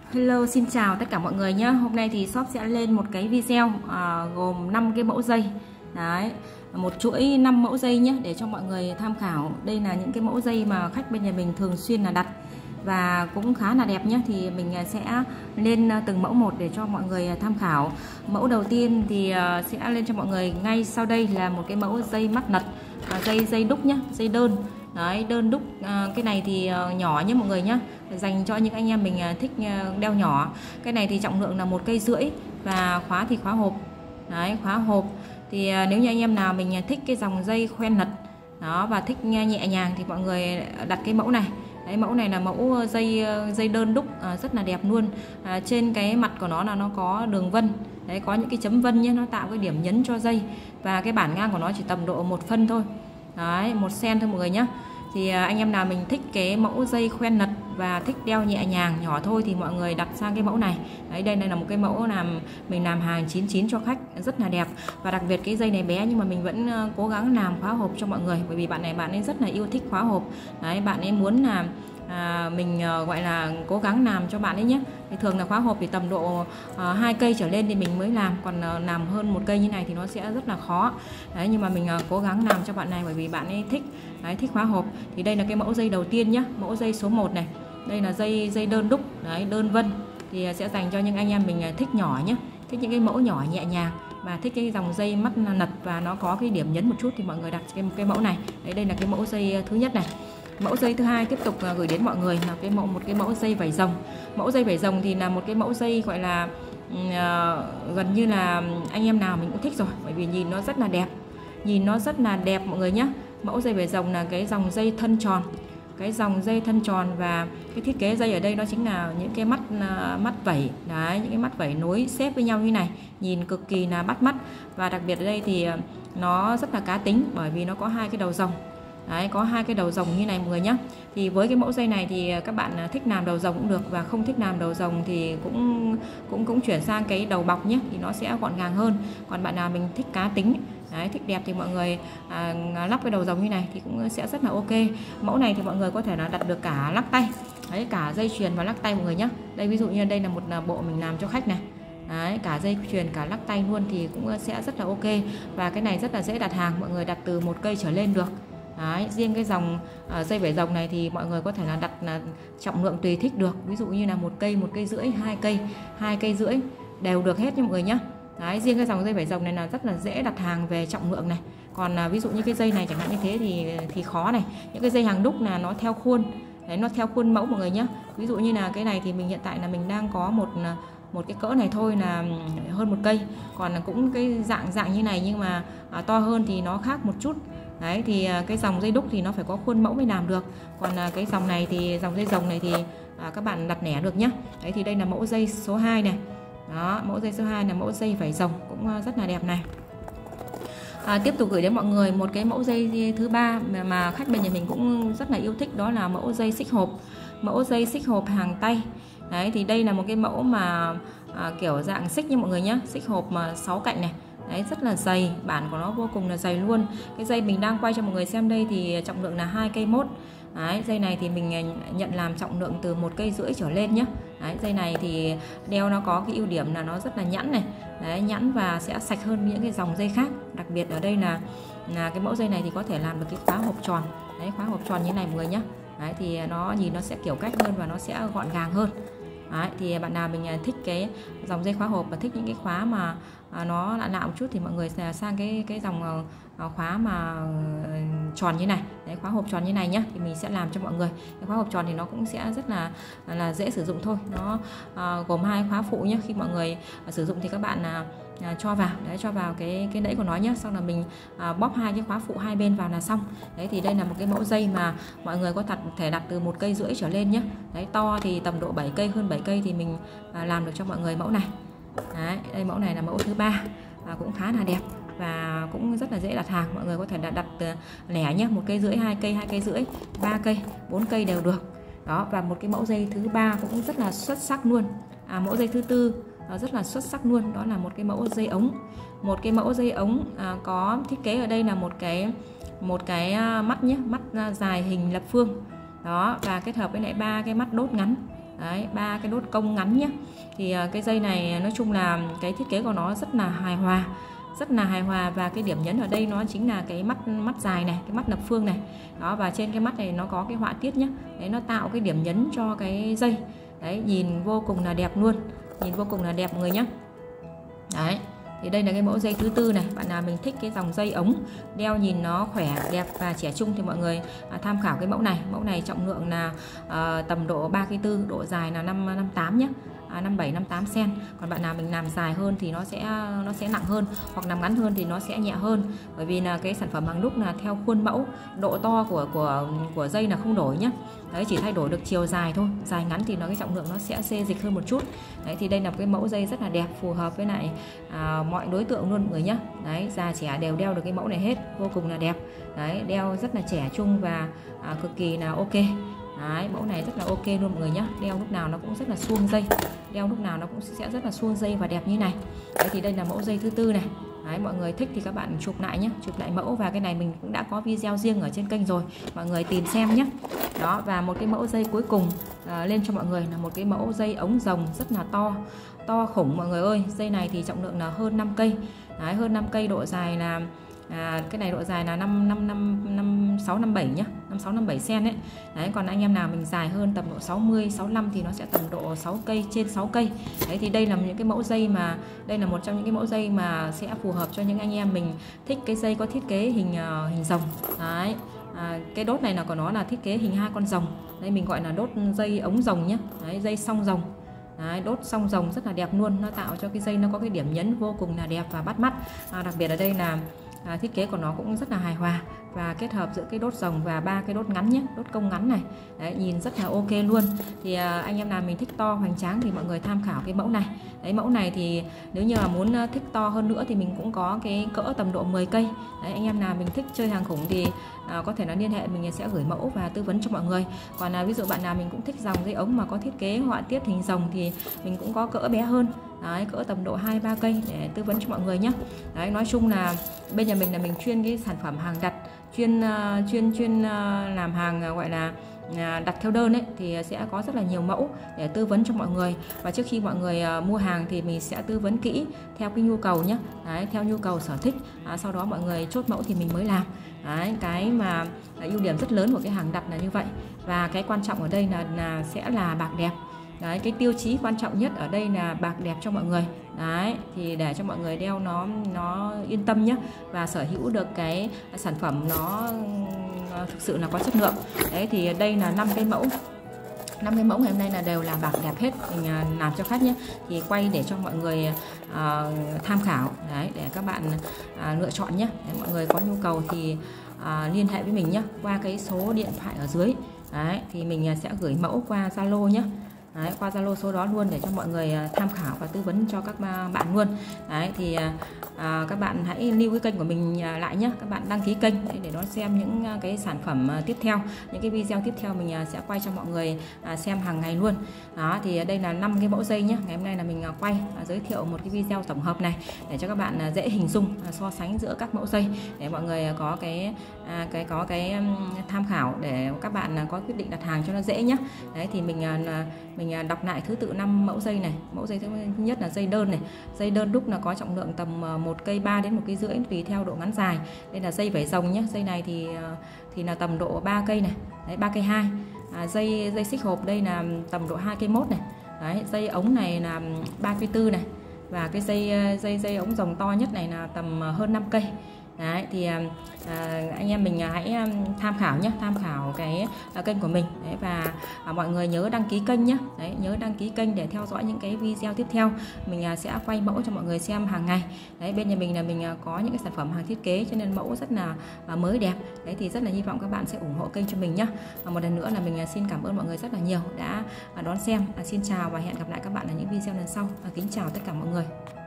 Hello, xin chào tất cả mọi người nhé. Hôm nay thì shop sẽ lên một cái video gồm 5 cái mẫu dây. Đấy, một chuỗi 5 mẫu dây nhé để cho mọi người tham khảo. Đây là những cái mẫu dây mà khách bên nhà mình thường xuyên là đặt và cũng khá là đẹp nhé. Thì mình sẽ lên từng mẫu một để cho mọi người tham khảo. Mẫu đầu tiên thì sẽ lên cho mọi người ngay sau đây là một cái mẫu dây mắt nật, dây đúc nhé, dây đơn. Đấy, đơn đúc cái này thì nhỏ nhé mọi người nhé, dành cho những anh em mình thích đeo nhỏ. Cái này thì trọng lượng là 1,5 cây và khóa thì khóa hộp. Đấy, khóa hộp thì nếu như anh em nào mình thích cái dòng dây khoen nật đó và thích nhẹ nhàng thì mọi người đặt cái mẫu này. Đấy, mẫu này là mẫu dây đơn đúc rất là đẹp luôn. Trên cái mặt của nó là nó có đường vân. Đấy, có những cái chấm vân nhé, nó tạo cái điểm nhấn cho dây và cái bản ngang của nó chỉ tầm độ 1 phân thôi. Đấy, 1 cm thôi mọi người nhé. Thì anh em nào mình thích cái mẫu dây khoen nật và thích đeo nhẹ nhàng nhỏ thôi thì mọi người đặt sang cái mẫu này. Đấy, đây là một cái mẫu mình làm hàng 99 cho khách, rất là đẹp. Và đặc biệt cái dây này bé nhưng mà mình vẫn cố gắng làm khóa hộp cho mọi người, bởi vì bạn ấy rất là yêu thích khóa hộp. Đấy, bạn ấy muốn là mình gọi là cố gắng làm cho bạn ấy nhé. Thì thường là khóa hộp thì tầm độ 2 cây trở lên thì mình mới làm, còn làm hơn 1 cây như này thì nó sẽ rất là khó. Đấy, nhưng mà mình cố gắng làm cho bạn này bởi vì bạn ấy thích. Đấy, thích khóa hộp. Thì đây là cái mẫu dây đầu tiên nhé, mẫu dây số 1 này. Đây là dây đơn đúc, đấy, đơn vân thì sẽ dành cho những anh em mình thích nhỏ nhé, thích những cái mẫu nhỏ nhẹ nhàng và thích cái dòng dây mắt nật và nó có cái điểm nhấn một chút thì mọi người đặt cái mẫu này. Đấy, đây là cái mẫu dây thứ nhất này. Mẫu dây thứ hai tiếp tục gửi đến mọi người là một cái mẫu dây vảy rồng. Mẫu dây vảy rồng thì là một cái mẫu dây gọi là gần như là anh em nào mình cũng thích rồi, bởi vì nhìn nó rất là đẹp, mọi người nhé. Mẫu dây vảy rồng là cái dòng dây thân tròn, và cái thiết kế dây ở đây đó chính là những cái mắt vảy. Đấy, những cái mắt vảy nối xếp với nhau như này, nhìn cực kỳ là bắt mắt. Và đặc biệt ở đây thì nó rất là cá tính bởi vì nó có 2 cái đầu rồng. Đấy, có 2 cái đầu rồng như này mọi người nhé. Thì với cái mẫu dây này thì các bạn thích làm đầu rồng cũng được và không thích làm đầu rồng thì cũng chuyển sang cái đầu bọc nhé, thì nó sẽ gọn gàng hơn. Còn bạn nào mình thích cá tính, đấy, thích đẹp thì mọi người lắp cái đầu rồng như này thì cũng sẽ rất là ok. Mẫu này thì mọi người có thể là đặt được cả lắc tay, đấy, cả dây chuyền và lắc tay mọi người nhé. Đây ví dụ như đây là một bộ mình làm cho khách này. Đấy, cả dây chuyền cả lắc tay luôn thì cũng sẽ rất là ok. Và cái này rất là dễ đặt hàng, mọi người đặt từ 1 cây trở lên được. Đấy, riêng cái dòng dây vảy rồng này thì mọi người có thể là đặt trọng lượng tùy thích được, ví dụ như là 1 cây, 1,5 cây, 2 cây rưỡi đều được hết nha mọi người nhé. Đấy, riêng cái dòng dây vảy rồng này là rất là dễ đặt hàng về trọng lượng này. Còn ví dụ như cái dây này chẳng hạn như thế thì khó này. Những cái dây hàng đúc là nó theo khuôn, đấy, nó theo khuôn mẫu mọi người nhé. Ví dụ như là cái này thì mình hiện tại là mình đang có một cái cỡ này thôi là hơn 1 cây, còn cũng cái dạng như này nhưng mà to hơn thì nó khác một chút. Đấy, thì cái dòng dây đúc thì nó phải có khuôn mẫu mới làm được. Còn cái dòng này thì dòng dây rồng này thì các bạn đặt lẻ được nhé. Đấy, thì đây là mẫu dây số 2 này. Đó, mẫu dây số 2 là mẫu dây vảy rồng cũng rất là đẹp này. Tiếp tục gửi đến mọi người một cái mẫu dây thứ 3 mà khách bên nhà mình cũng rất là yêu thích, đó là mẫu dây xích hộp. Mẫu dây xích hộp hàng tay. Đấy, thì đây là một cái mẫu mà kiểu dạng xích nha mọi người nhé, xích hộp mà 6 cạnh này. Đấy, rất là dày, bản của nó vô cùng là dày luôn. Cái dây mình đang quay cho mọi người xem đây thì trọng lượng là 2,1 cây. Đấy, dây này thì mình nhận làm trọng lượng từ 1,5 cây trở lên nhé. Đấy, dây này thì đeo nó có cái ưu điểm là nó rất là nhẵn này. Đấy, nhẵn và sẽ sạch hơn những cái dòng dây khác. Đặc biệt ở đây là cái mẫu dây này thì có thể làm được cái khóa hộp tròn. Đấy, khóa hộp tròn như này mọi người nhé. Đấy, thì nó nhìn nó sẽ kiểu cách hơn và nó sẽ gọn gàng hơn. Đấy, thì bạn nào mình thích cái dòng dây khóa hộp và thích những cái khóa mà nó lạ một chút thì mọi người sang cái dòng khóa mà tròn như này. Đấy, khóa hộp tròn như này nhá, thì mình sẽ làm cho mọi người. Cái khóa hộp tròn thì nó cũng sẽ rất là dễ sử dụng thôi. Nó gồm 2 khóa phụ nhé. Khi mọi người sử dụng thì các bạn cho vào cái đẫy của nó nhé, xong là mình bóp 2 cái khóa phụ hai bên vào là xong. Đấy, thì đây là một cái mẫu dây mà mọi người có thể đặt từ 1,5 cây trở lên nhé. Đấy, to thì tầm độ 7 cây, hơn 7 cây thì mình làm được cho mọi người mẫu này. Đấy, đây mẫu này là mẫu thứ 3 cũng khá là đẹp và cũng rất là dễ đặt hàng. Mọi người có thể đặt lẻ nhé, 1,5 cây, 2 cây, 2,5 cây, 3 cây, 4 cây đều được. Đó, và một cái mẫu dây thứ 3 cũng rất là xuất sắc luôn. Mẫu dây thứ 4 rất là xuất sắc luôn, đó là một cái mẫu dây ống. Một cái mẫu dây ống có thiết kế ở đây là một cái mắt nhé, mắt dài hình lập phương. Đó, và kết hợp với lại 3 cái mắt đốt ngắn. Đấy, 3 cái đốt cong ngắn nhé. Thì cái dây này nói chung là cái thiết kế của nó rất là hài hòa, rất là hài hòa, và cái điểm nhấn ở đây nó chính là cái mắt dài này, cái mắt lập phương này. Đó, và trên cái mắt này nó có cái họa tiết nhé. Đấy, nó tạo cái điểm nhấn cho cái dây. Đấy, nhìn vô cùng là đẹp luôn, nhìn vô cùng là đẹp mọi người nhé. Đấy, thì đây là cái mẫu dây thứ tư này. Bạn nào mình thích cái dòng dây ống đeo nhìn nó khỏe, đẹp và trẻ trung thì mọi người tham khảo cái mẫu này. Mẫu này trọng lượng là tầm độ 3 kg 4, độ dài là 58 nhé. 57 58 cm. Còn bạn nào mình làm dài hơn thì nó sẽ nặng hơn, hoặc làm ngắn hơn thì nó sẽ nhẹ hơn. Bởi vì là cái sản phẩm hàng đúc là theo khuôn mẫu, độ to của dây là không đổi nhé. Đấy, chỉ thay đổi được chiều dài thôi. Dài ngắn thì cái trọng lượng nó sẽ xê dịch hơn một chút. Đấy, thì đây là một cái mẫu dây rất là đẹp, phù hợp với lại mọi đối tượng luôn mọi người nhé. Đấy, già trẻ đều đeo được cái mẫu này hết, vô cùng là đẹp. Đấy, đeo rất là trẻ trung và cực kỳ là ok. Đấy, mẫu này rất là ok luôn mọi người nhé. Đeo lúc nào nó cũng rất là suông dây, đeo lúc nào nó cũng sẽ rất là suông dây và đẹp như này. Đấy, thì đây là mẫu dây thứ tư này. Đấy, mọi người thích thì các bạn chụp lại nhé, chụp lại mẫu, và cái này mình cũng đã có video riêng ở trên kênh rồi, mọi người tìm xem nhé. Đó, và một cái mẫu dây cuối cùng lên cho mọi người là một cái mẫu dây ống rồng rất là to khủng mọi người ơi. Dây này thì trọng lượng là hơn 5 cây. Đấy, hơn 5 cây, độ dài là cái này độ dài là 5657 nhá, 5657 cm đấy. Đấy, còn anh em nào mình dài hơn tầm độ 60 65 thì nó sẽ tầm độ 6 cây, trên 6 cây. Đấy, thì đây là những cái mẫu dây mà đây là một trong những cái mẫu dây mà sẽ phù hợp cho những anh em mình thích cái dây có thiết kế hình rồng. Đấy. Cái đốt này là của nó là thiết kế hình 2 con rồng. Đây mình gọi là đốt dây ống rồng nhé. Đấy, dây song rồng. Đấy, đốt song rồng rất là đẹp luôn, nó tạo cho cái dây nó có cái điểm nhấn vô cùng là đẹp và bắt mắt. Đặc biệt ở đây là thiết kế của nó cũng rất là hài hòa, và kết hợp giữa cái đốt rồng và 3 cái đốt ngắn nhé, đốt cong ngắn này. Đấy, nhìn rất là ok luôn. Thì anh em nào mình thích to hoành tráng thì mọi người tham khảo cái mẫu này. Đấy, mẫu này thì nếu như mà muốn thích to hơn nữa thì mình cũng có cái cỡ tầm độ 10 cây. Đấy, anh em nào mình thích chơi hàng khủng thì có thể là liên hệ mình sẽ gửi mẫu và tư vấn cho mọi người. Còn ví dụ bạn nào mình cũng thích dòng dây ống mà có thiết kế họa tiết hình rồng thì mình cũng có cỡ bé hơn. Đấy, cỡ tầm độ 2-3 cây để tư vấn cho mọi người nhé. Đấy, nói chung là bên nhà mình là mình chuyên cái sản phẩm hàng đặt, chuyên làm hàng gọi là đặt theo đơn ấy, thì sẽ có rất là nhiều mẫu để tư vấn cho mọi người. Và trước khi mọi người mua hàng thì mình sẽ tư vấn kỹ theo cái nhu cầu nhé. Đấy, theo nhu cầu sở thích. Sau đó mọi người chốt mẫu thì mình mới làm. Đấy, cái mà ưu điểm rất lớn của cái hàng đặt là như vậy. Và cái quan trọng ở đây là sẽ là bạc đẹp. Đấy, cái tiêu chí quan trọng nhất ở đây là bạc đẹp cho mọi người. Đấy, thì để cho mọi người đeo nó yên tâm nhé, và sở hữu được cái sản phẩm nó thực sự là có chất lượng. Đấy, thì đây là 5 cái mẫu. 5 cái mẫu ngày hôm nay là đều là bạc đẹp hết, mình làm cho khách nhé. Thì quay để cho mọi người tham khảo. Đấy, để các bạn lựa chọn nhé. Để mọi người có nhu cầu thì liên hệ với mình nhé, qua cái số điện thoại ở dưới. Đấy, thì mình sẽ gửi mẫu qua Zalo nhé. Đấy, qua Zalo số đó luôn để cho mọi người tham khảo và tư vấn cho các bạn luôn. Đấy, thì các bạn hãy lưu cái kênh của mình lại nhé, các bạn đăng ký kênh để đón xem những cái sản phẩm tiếp theo, những cái video tiếp theo mình sẽ quay cho mọi người xem hàng ngày luôn. Đó, thì đây là 5 cái mẫu dây nhé. Ngày hôm nay là mình quay giới thiệu một cái video tổng hợp này để cho các bạn dễ hình dung so sánh giữa các mẫu dây, để mọi người có cái tham khảo để các bạn có quyết định đặt hàng cho nó dễ nhé. Đấy, thì mình đọc lại thứ tự 5 mẫu dây này. Mẫu dây thứ nhất là dây đơn này. Dây đơn đúc là có trọng lượng tầm 1 cây 3 đến 1 cây rưỡi tùy theo độ ngắn dài. Đây là dây vảy rồng nhé. Dây này thì là tầm độ 3 cây này. Đấy, 3 cây 2. Dây xích hộp đây là tầm độ 2 cây 1 này. Đấy, dây ống này là 3 cây 4 này. Và cái dây ống rồng to nhất này là tầm hơn 5 cây. Đấy, thì anh em mình hãy tham khảo nhé, tham khảo cái kênh của mình. Đấy, và mọi người nhớ đăng ký kênh nhé. Đấy, nhớ đăng ký kênh để theo dõi những cái video tiếp theo. Mình sẽ quay mẫu cho mọi người xem hàng ngày. Đấy, bên nhà mình là mình có những cái sản phẩm hàng thiết kế cho nên mẫu rất là mới đẹp. Đấy, thì rất là hy vọng các bạn sẽ ủng hộ kênh cho mình nhé. Một lần nữa là mình xin cảm ơn mọi người rất là nhiều đã đón xem. Xin chào và hẹn gặp lại các bạn ở những video lần sau. Kính chào tất cả mọi người.